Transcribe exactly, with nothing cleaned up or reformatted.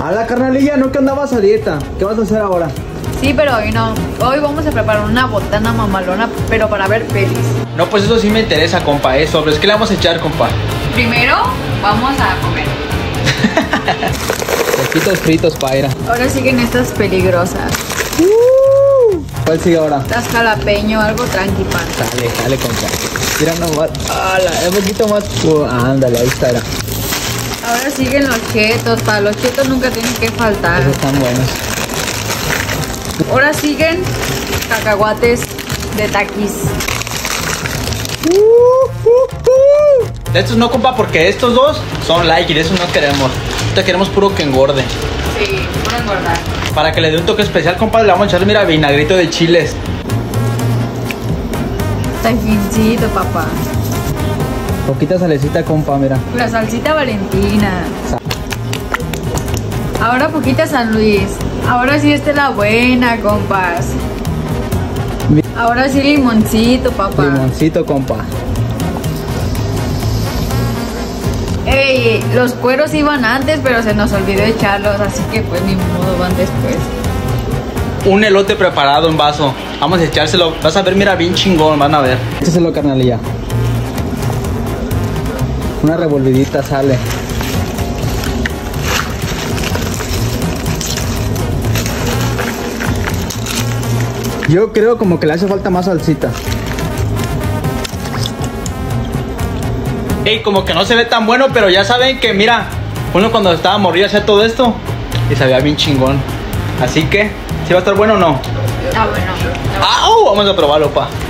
A la carnalilla, ¿no que andabas a dieta? ¿Qué vas a hacer ahora? Sí, pero hoy no. Hoy vamos a preparar una botana mamalona, pero para ver pelis. No, pues eso sí me interesa, compa, eso. Pero es que le vamos a echar, compa. Primero, vamos a comer. Taquitos fritos, paira. Ahora siguen estas peligrosas. Uh, ¿Cuál sigue ahora? Las jalapeño, algo tranqui, pan. Dale, dale, compa. Tira nomás. ¡Hala! Un poquito más. Uh, ándale, ahí está. Era. Ahora siguen los chetos, para los chetos nunca tienen que faltar. Esos están buenos. Ahora siguen cacahuates de taquis. Uh, uh, uh. De estos no, compa, porque estos dos son like y de esos no queremos. Ahorita queremos puro que engorde. Sí, puro engordar. Para que le dé un toque especial, compa, le vamos a echar, mira, vinagrito de chiles. Tajincito, papá. Poquita salecita, compa, mira. La salsita Valentina. Ahora poquita San Luis. Ahora sí esta es la buena, compas. Ahora sí limoncito, papá. Limoncito, compa. Ey, los cueros iban antes, pero se nos olvidó echarlos, así que pues ni modo, van después. Un elote preparado en vaso. Vamos a echárselo. Vas a ver, mira, bien chingón, van a ver. Échaselo, carnalilla. Una revolvidita sale. Yo creo como que le hace falta más salsita. Ey, como que no se ve tan bueno, pero ya saben que, mira, uno cuando estaba morrido hacía todo esto y sabía bien chingón. Así que, ¿sí va a estar bueno o no? Ah, bueno. ¡Au! Vamos a probarlo, pa.